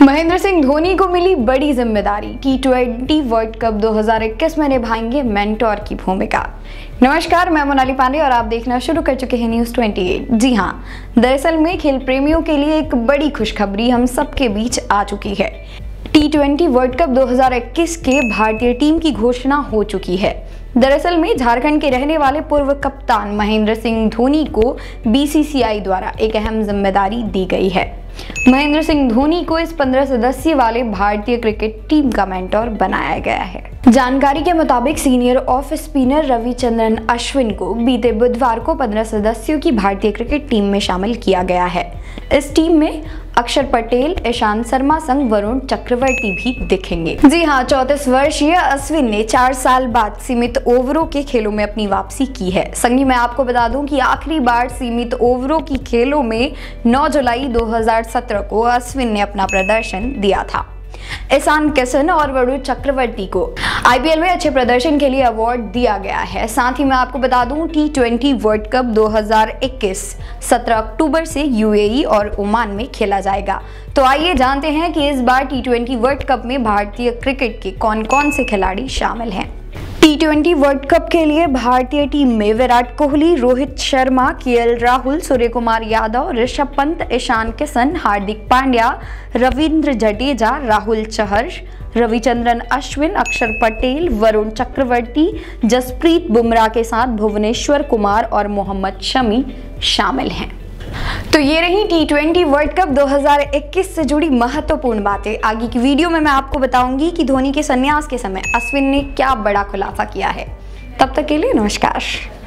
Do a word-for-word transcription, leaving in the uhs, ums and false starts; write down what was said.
महेंद्र सिंह धोनी को मिली बड़ी जिम्मेदारी। टी ट्वेंटी वर्ल्ड कप दो हज़ार इक्कीस में निभाएंगे मेंटोर की भूमिका। नमस्कार, मैं मोनाली पांडे और आप देखना शुरू कर चुके हैं न्यूज़ अट्ठाईस। जी हां, दरअसल में खेल प्रेमियों के लिए एक बड़ी खुशखबरी हम सबके बीच आ चुकी है। टी ट्वेंटी वर्ल्ड कप दो हज़ार इक्कीस के भारतीय टीम की घोषणा हो चुकी है। दरअसल में झारखंड के रहने वाले पूर्व कप्तान महेंद्र सिंह धोनी को बी सी सी आई द्वारा एक अहम जिम्मेदारी दी गई है। महेंद्र सिंह धोनी को इस पंद्रह सदस्य वाले भारतीय क्रिकेट टीम का मेंटोर बनाया गया है। जानकारी के मुताबिक senior off spinner Ravichandran Ashwin को बीते बुधवार को पंद्रह सदस्यों की भारतीय क्रिकेट टीम में शामिल किया गया है। इस टीम में अक्षर पटेल, ईशांत शर्मा संग वरुण चक्रवर्ती भी दिखेंगे। जी हां, चौंतीस वर्षीय अश्विन ने चार साल बाद सीमित ओवरों के खेलों में अपनी वापसी की है। संगी मैं आपको बता दूं कि आखिरी बार सीमित ओवरों की खेलों में नौ जुलाई दो हज़ार सत्रह को अश्विन ने अपना प्रदर्शन दिया था। ईशान किशन और वरुण चक्रवर्ती को आई पी एल में अच्छे प्रदर्शन के लिए अवार्ड दिया गया है। साथ ही मैं आपको बता दूं टी ट्वेंटी वर्ल्ड कप दो हज़ार इक्कीस सत्रह अक्टूबर से यू ए ई और ओमान में खेला जाएगा। तो आइए जानते हैं कि इस बार टी ट्वेंटी वर्ल्ड कप में भारतीय क्रिकेट के कौन कौन से खिलाड़ी शामिल हैं। टी ट्वेंटी वर्ल्ड कप के लिए भारतीय टीम में Virat Kohli, Rohit Sharma, K L Rahul, Suryakumar Yadav, Rishabh Pant, Ishan Kishan, Hardik Pandya, Ravindra Jadeja, Rahul Chahar, Ravichandran Ashwin, Axar Patel, Varun Chakravarthy, Jasprit Bumrah के साथ भुवनेश्वर कुमार और मोहम्मद शमी शामिल हैं। तो ये रही टी ट्वेंटी वर्ल्ड कप दो हज़ार इक्कीस से जुड़ी महत्वपूर्ण बातें। आगे की वीडियो में मैं आपको बताऊंगी कि धोनी के संन्यास के समय अश्विन ने क्या बड़ा खुलासा किया है। तब तक के लिए नमस्कार।